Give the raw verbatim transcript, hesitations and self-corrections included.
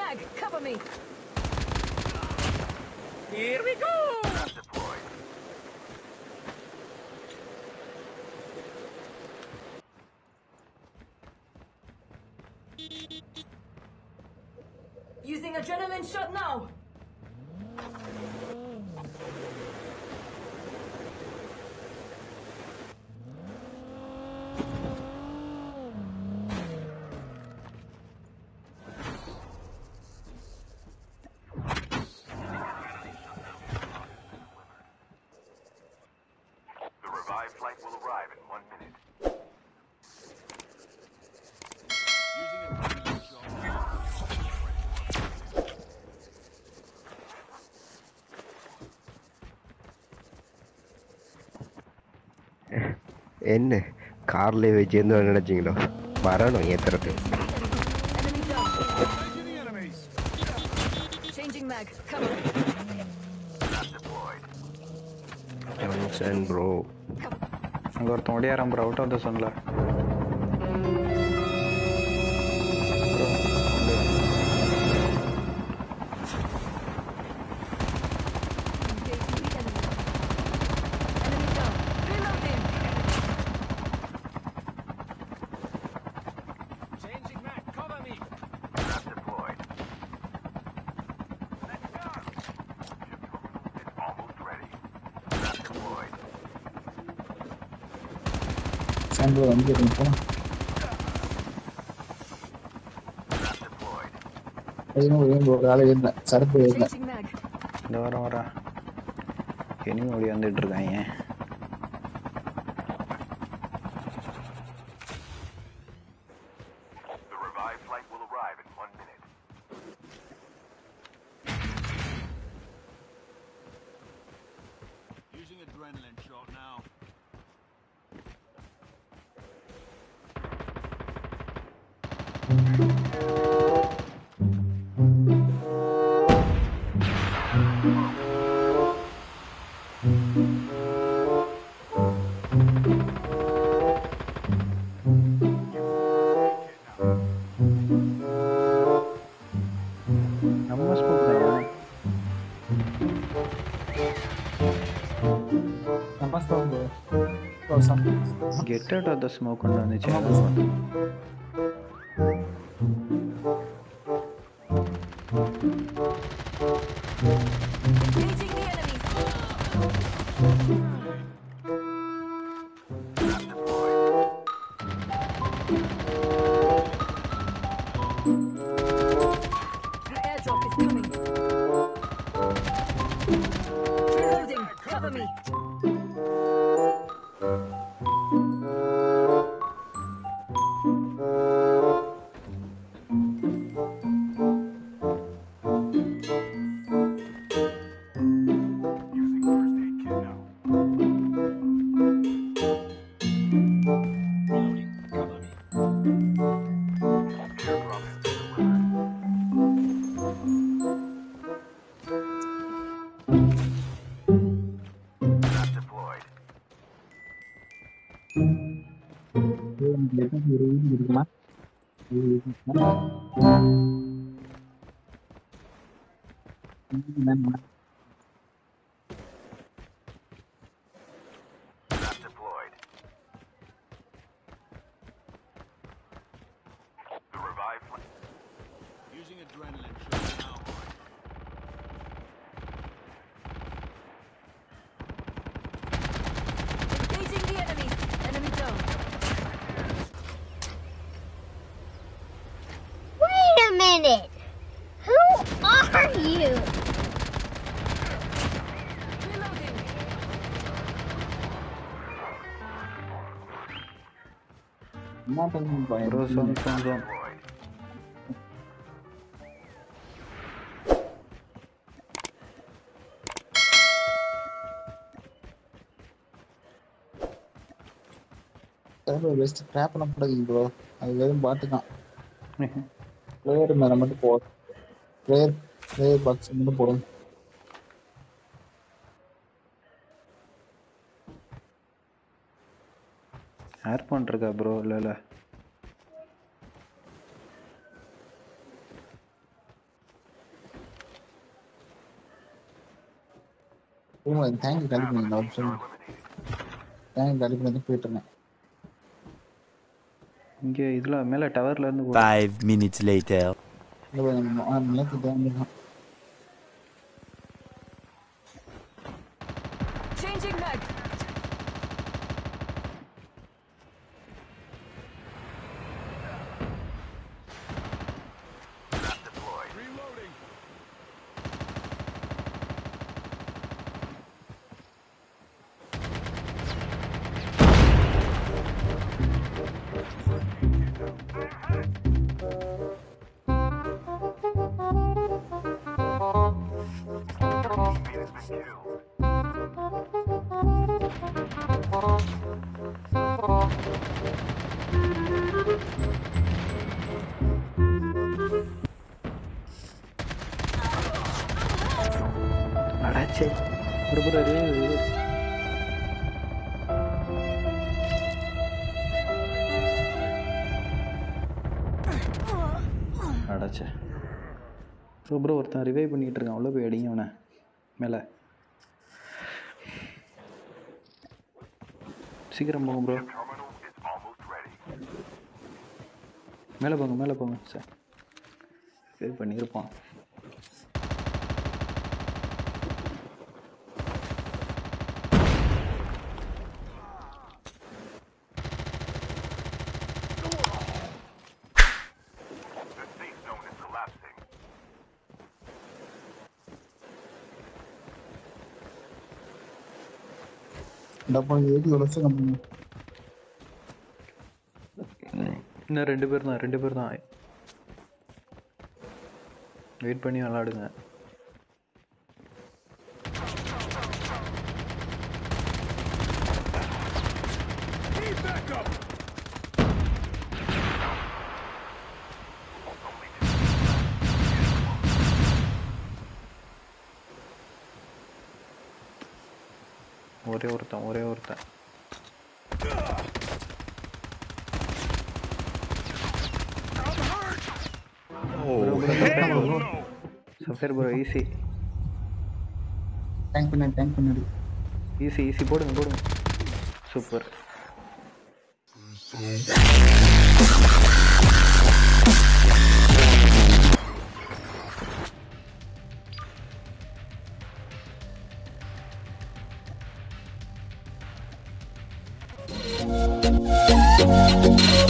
mag, cover me. Here we go. Using adrenaline shot now. என்ன கார்ல வச்சிருந்து நினைச்சீங்களோ வரணும் ஏத்துறது. Enemy down. Changing mag, cover me. Johnson bro. அங்க ஒருத்தன் ஓடியாராம் ப்ரோ அவுட் ஆஃப் த சன்ல. Sandro வந்து இருக்கோம். ஐயோ ஐயோ வேலை இல்ல சரப்பு இல்ல. இந்த வர வர எனி ஓடி வந்துட்டு இருக்காங்க. Get out of the smoke on the channel. Engaging the enemies. The airdrop is coming. Reloading, cover me. இருக்குமா? Engaging the enemies. Enemy down. Wait a minute! Who are you? Reloading. என்ன பண்ணி Bro, zone, zone, zone. Server west grab பண்ண கூடாது bro. அது வெறும் பாட்டுதான். Player மேல மட்டும் போ. பிளேயர் பிளேயர் பாக்ஸ் மட்டும் போடும். ஏர் பண்ணிருக்கா ப்ரோ? இல்ல இல்ல தேங்க் காலி பண்ணி ஒரு நிமிஷம் தேங்க் காலி பண்ணி போயிட்டு இருந்தேன். இங்கே இதில் மேலே டவர்லேருந்து Five minutes later. நிலத்து தேங்க Changing mag. அடாச்சே ஒரு புறம் அடாச்சே ப்ரோ ஒருத்தன் ரிவைவ் பண்ணிகிட்டு இருக்கான். உள்ள போய் அடிங்க அவனை. மேலே சீக்கிரம் போங்க ப்ரோ. மேலே போங்க மேலே போங்க சார். ரிவைவ் பண்ணியிருப்பான். டப்பா ஏறி ஒரு வருஷம் கம்பெனி. இன்னும் ரெண்டு பேர் தான் ரெண்டு பேர் தான் வெயிட் பண்ணி விளாடுங்க. ஒரே ஒருத்தன் ஒரே ஒருத்தன் சஃபேர் ப்ரோ ஈஸி டேங்க் பண்ணி டேங்க் பண்ணி ஈஸி ஈஸி போடுங்க போடுங்க. சூப்பர். Thank you.